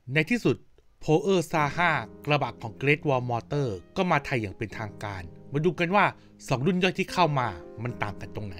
ในที่สุด Power Star 5 กระบะของ Great Wall Motor ก็มาไทยอย่างเป็นทางการมาดูกันว่า2รุ่นย่อยที่เข้ามามันต่างกันตรงไหน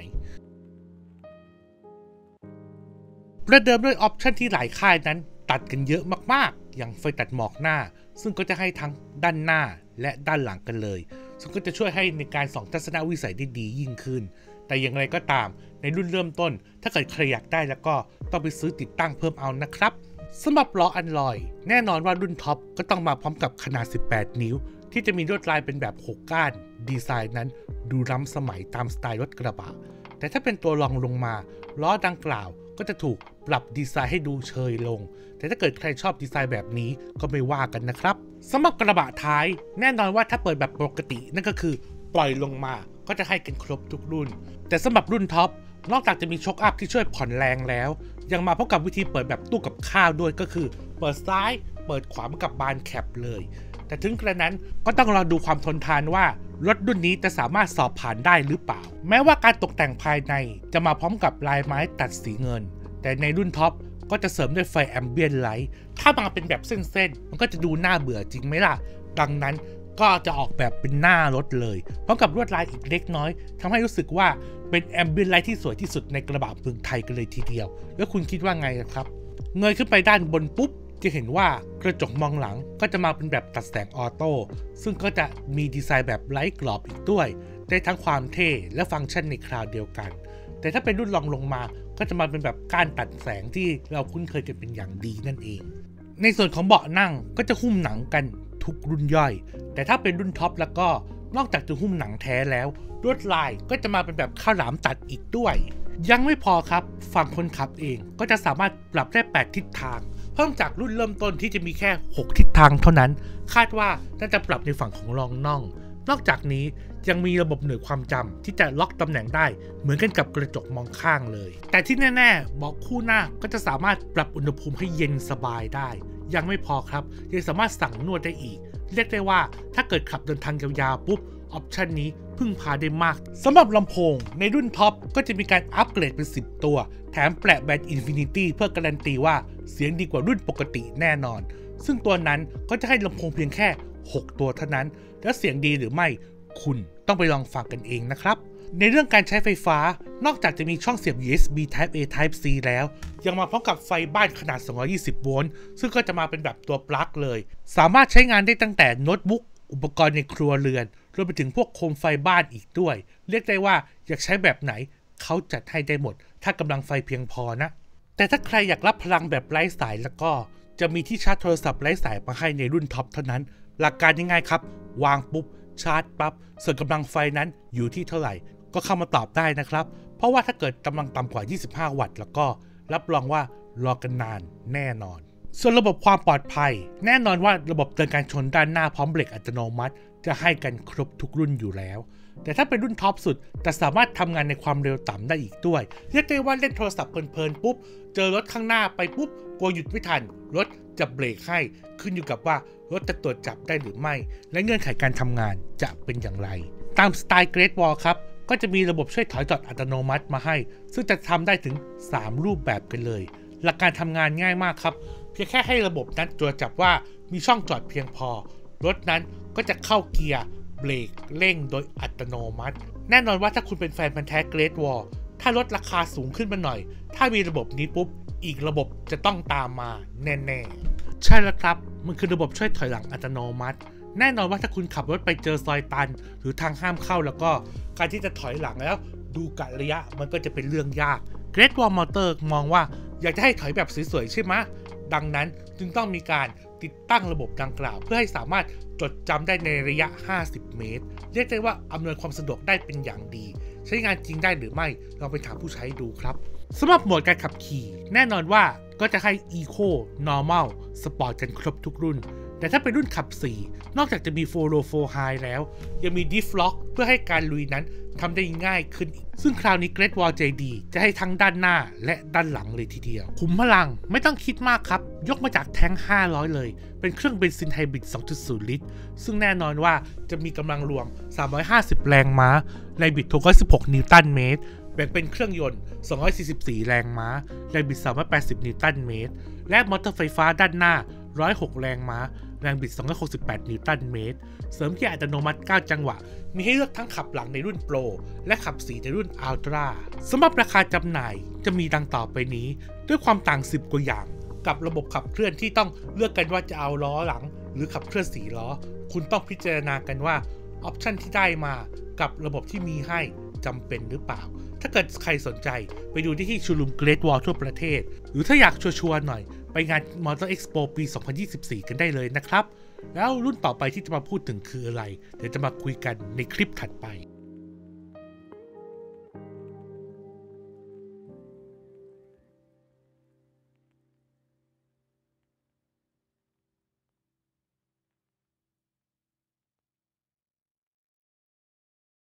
ประเดิมด้วยออปชั่นที่หลายค่ายนั้นตัดกันเยอะมากๆอย่างไฟตัดหมอกหน้าซึ่งก็จะให้ทั้งด้านหน้าและด้านหลังกันเลยซึ่งก็จะช่วยให้ในการส่องทัศนวิสัยได้ดียิ่งขึ้นแต่อย่างไรก็ตามในรุ่นเริ่มต้นถ้าเกิดใครอยากได้แล้วก็ต้องไปซื้อติดตั้งเพิ่มเอานะครับสำหรับล้ออันลอยแน่นอนว่ารุ่นท็อปก็ต้องมาพร้อมกับขนาด18นิ้วที่จะมีลวดลายเป็นแบบ6ก้านดีไซน์นั้นดูล้ำสมัยตามสไตล์รถกระบะแต่ถ้าเป็นตัวรองลงมาล้อดังกล่าวก็จะถูกปรับดีไซน์ให้ดูเชยลงแต่ถ้าเกิดใครชอบดีไซน์แบบนี้ก็ไม่ว่ากันนะครับสำหรับกระบะท้ายแน่นอนว่าถ้าเปิดแบบปกตินั่นก็คือปล่อยลงมาก็จะให้กันครบทุกรุ่นแต่สำหรับรุ่นท็อปนอกจากจะมีช็อคอัพที่ช่วยผ่อนแรงแล้วยังมาพร้อมกับวิธีเปิดแบบตู้กับข้าวด้วยก็คือเปิดซ้ายเปิดขวาเหมือนกับบานแคปเลยแต่ถึงกระนั้นก็ต้องรอดูความทนทานว่ารถรุ่นนี้จะสามารถสอบผ่านได้หรือเปล่าแม้ว่าการตกแต่งภายในจะมาพร้อมกับลายไม้ตัดสีเงินแต่ในรุ่นท็อปก็จะเสริมด้วยไฟแอมเบียนไลท์ถ้ามาเป็นแบบเส้นๆมันก็จะดูน่าเบื่อจริงไหมล่ะดังนั้นก็จะออกแบบเป็นหน้ารถเลยพร้อมกับลวดลายอีกเล็กน้อยทำให้รู้สึกว่าเป็นแอมเบียนไลท์ที่สวยที่สุดในกระบะเมืองไทยกันเลยทีเดียวแล้วคุณคิดว่าไงครับเงยขึ้นไปด้านบนปุ๊บจะเห็นว่ากระจกมองหลังก็จะมาเป็นแบบตัดแสงออโต้ซึ่งก็จะมีดีไซน์แบบไร้กรอบอีกด้วยได้ทั้งความเท่และฟังก์ชันในคราวเดียวกันแต่ถ้าเป็นรุ่นรองลงมาก็จะมาเป็นแบบก้านตัดแสงที่เราคุ้นเคยกันเป็นอย่างดีนั่นเองในส่วนของเบาะนั่งก็จะหุ้มหนังกันทุกรุ่นย่อยแต่ถ้าเป็นรุ่นท็อปแล้วก็นอกจากจะหุ้มหนังแท้แล้วลวดลายก็จะมาเป็นแบบข้าวหลามตัดอีกด้วยยังไม่พอครับฝั่งคนขับเองก็จะสามารถปรับได้8ทิศทางเพิ่มจากรุ่นเริ่มต้นที่จะมีแค่6ทิศทางเท่านั้นคาดว่าน่าจะปรับในฝั่งของรองน่องนอกจากนี้ยังมีระบบหน่วยความจำที่จะล็อกตำแหน่งได้เหมือนกันกับกระจกมองข้างเลยแต่ที่แน่ๆเบาะคู่หน้าก็จะสามารถปรับอุณหภูมิให้เย็นสบายได้ยังไม่พอครับยังสามารถสั่งนวดได้อีกเรียกได้ว่าถ้าเกิดขับเดินทางยาวๆปุ๊บออปชันนี้พึ่งพาได้มากสำหรับลำโพงในรุ่นท็อปก็จะมีการอัปเกรดเป็น10ตัวแถมแปะแบรนด์ Infinity เพื่อการันตีว่าเสียงดีกว่ารุ่นปกติแน่นอนซึ่งตัวนั้นก็จะให้ลำโพงเพียงแค่6ตัวเท่านั้นแล้วเสียงดีหรือไม่คุณต้องไปลองฟังกันเองนะครับในเรื่องการใช้ไฟฟ้านอกจากจะมีช่องเสียบ USB Type A Type C แล้วยังมาพร้อมกับไฟบ้านขนาด220โวลต์ซึ่งก็จะมาเป็นแบบตัวปลั๊กเลยสามารถใช้งานได้ตั้งแต่โน้ตบุ๊กอุปกรณ์ในครัวเรือนรวมไปถึงพวกโคมไฟบ้านอีกด้วยเรียกได้ว่าอยากใช้แบบไหนเขาจัดให้ได้หมดถ้ากำลังไฟเพียงพอนะแต่ถ้าใครอยากรับพลังแบบไร้สายแล้วก็จะมีที่ชาร์จโทรศัพท์ไร้สายมาให้ในรุ่นท็อปเท่านั้นหลักการง่ายๆครับวางปุ๊บชาร์จปั๊บส่วนกำลังไฟนั้นอยู่ที่เท่าไหร่ก็เข้ามาตอบได้นะครับเพราะว่าถ้าเกิดกำลังต่ำกว่า25วัตต์แล้วก็รับรองว่ารอกันนานแน่นอนส่วนระบบความปลอดภัยแน่นอนว่าระบบเตือนการชนด้านหน้าพร้อมเบรกอัตโนมัติจะให้กันครบทุกรุ่นอยู่แล้วแต่ถ้าเป็นรุ่นท็อปสุดจะสามารถทำงานในความเร็วต่ำได้อีกด้วยเรียกได้ว่าเล่นโทรศัพท์เพลินๆปุ๊บเจอรถข้างหน้าไปปุ๊บกลัวหยุดไม่ทันรถจะเบรกให้ขึ้นอยู่กับว่ารถจะตรวจจับได้หรือไม่และเงื่อนไขการทำงานจะเป็นอย่างไรตามสไตล์ Great Wall ครับก็จะมีระบบช่วยถอยจอดอัตโนมัติมาให้ซึ่งจะทำได้ถึง3รูปแบบกันเลยหลักการทำงานง่ายมากครับเพียงแค่ให้ระบบนั้นตรวจจับว่ามีช่องจอดเพียงพอรถนั้นก็จะเข้าเกียร์เบรกเร่งโดยอัตโนมัติแน่นอนว่าถ้าคุณเป็นแฟนพันธุ์แท้ Great Wall ถ้าลดราคาสูงขึ้นมาหน่อยถ้ามีระบบนี้ปุ๊บอีกระบบจะต้องตามมาแน่ๆใช่แล้วครับมันคือระบบช่วยถอยหลังอัตโนมัติแน่นอนว่าถ้าคุณขับรถไปเจอซอยตันหรือทางห้ามเข้าแล้วก็การที่จะถอยหลังแล้วดูกะระยะมันก็จะเป็นเรื่องยาก Great Wall Motor มองว่าอยากจะให้ถอยแบบสวยๆใช่ไหมดังนั้นจึงต้องมีการติดตั้งระบบดังกล่าวเพื่อให้สามารถจดจำได้ในระยะ50เมตรเรียกได้ว่าอำนวยความสะดวกได้เป็นอย่างดีใช้งานจริงได้หรือไม่ลองไปถามผู้ใช้ดูครับสำหรับโหมดการขับขี่แน่นอนว่าก็จะให้ Eco Normal Sport กันครบทุกรุ่นแต่ถ้าเป็นรุ่นขับ4นอกจากจะมี 4 Low 4 High แล้วยังมี Diff Lock เพื่อให้การลุยนั้นทำได้ง่ายขึ้นอีกซึ่งคราวนี้ Great Wall ใจดีจะให้ทั้งด้านหน้าและด้านหลังเลยทีเดียวขุมพลังไม่ต้องคิดมากครับยกมาจากแท้ง500เลยเป็นเครื่องเบนซินไฮบริด 2.0 ลิตรซึ่งแน่นอนว่าจะมีกำลังรวม350แรงม้าแรงบิด616นิวตันเมตรแบ่งเป็นเครื่องยนต์244แรงม้าแรงบิด380นิวตันเมตรและมอเตอร์ไฟฟ้าด้านหน้า 106 แรงม้าแรงบิด 268 นิวตันเมตรเสริมเกียร์อัตโนมัติ 9 จังหวะมีให้เลือกทั้งขับหลังในรุ่นโปรและขับ4ในรุ่นอัลตร้าสำหรับราคาจำหน่ายจะมีดังต่อไปนี้ด้วยความต่าง10 กว่าอย่างกับระบบขับเคลื่อนที่ต้องเลือกกันว่าจะเอาล้อหลังหรือขับเคลื่อน4 ล้อคุณต้องพิจารณากันว่าออปชันที่ได้มากับระบบที่มีให้จำเป็นหรือเปล่าถ้าเกิดใครสนใจไปดูได้ที่โชว์รูมเกรทวอลทั่วประเทศหรือถ้าอยากชัวร์ๆหน่อยไปงาน Motor Expo ปี 2024 กันได้เลยนะครับแล้วรุ่นต่อไปที่จะมาพูดถึงคืออะไรเดี๋ยวจะมาคุยกันในคลิปถัดไป